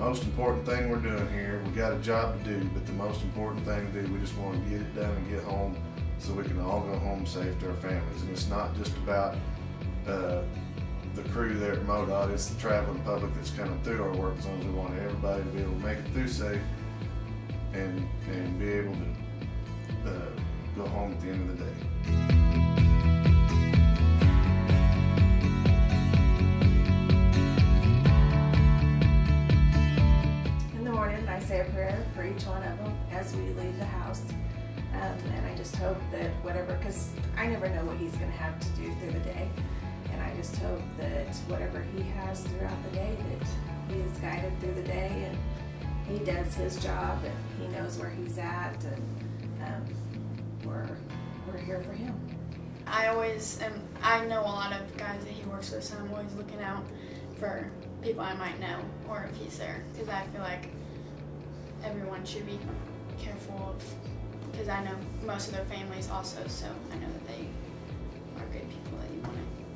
most important thing we're doing here. We got a job to do, but the most important thing to do, we just want to get it done and get home so we can all go home safe to our families. And it's not just about the crew there at MoDOT, it's the traveling public that's coming through our work zones. We want everybody to be able to make it through safe and be able to go home at the end of the day. In the morning, I say a prayer for each one of them as we leave the house. And I just hope that whatever, because I never know what he's going to have to do through the day. And I just hope that whatever he has throughout the day, that he is guided through the day and he does his job and he knows where he's at, and we're here for him. I know a lot of guys that he works with, so I'm always looking out for people I might know or if he's there, because I feel like everyone should be careful of, because I know most of their families also, so I know that they are good people that you want to